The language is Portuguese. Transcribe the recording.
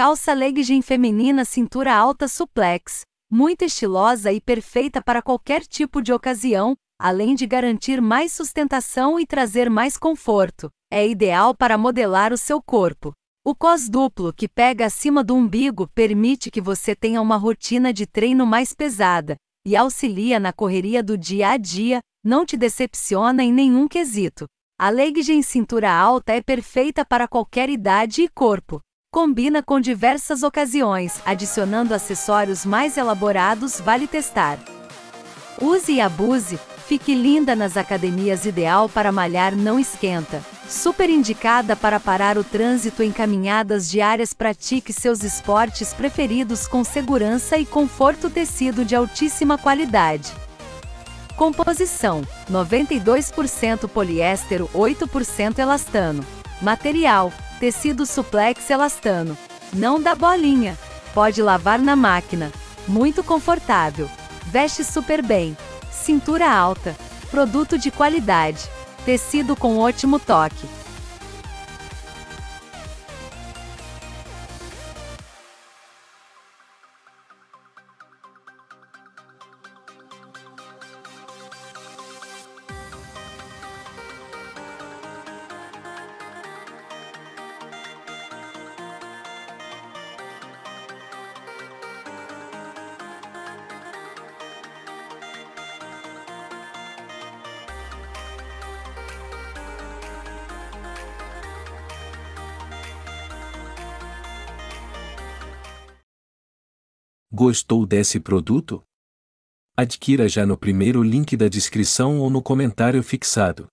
Calça legging feminina cintura alta suplex, muito estilosa e perfeita para qualquer tipo de ocasião, além de garantir mais sustentação e trazer mais conforto. É ideal para modelar o seu corpo. O cos duplo que pega acima do umbigo permite que você tenha uma rotina de treino mais pesada e auxilia na correria do dia a dia, não te decepciona em nenhum quesito. A legging cintura alta é perfeita para qualquer idade e corpo. Combina com diversas ocasiões, adicionando acessórios mais elaborados. Vale testar. Use e abuse. Fique linda nas academias, ideal para malhar, não esquenta. Super indicada para parar o trânsito em caminhadas diárias. Pratique seus esportes preferidos com segurança e conforto. Tecido de altíssima qualidade. Composição: 92% poliéster, 8% elastano. Material: tecido suplex elastano. Não dá bolinha. Pode lavar na máquina. Muito confortável. Veste super bem. Cintura alta. Produto de qualidade. Tecido com ótimo toque. Gostou desse produto? Adquira já no primeiro link da descrição ou no comentário fixado.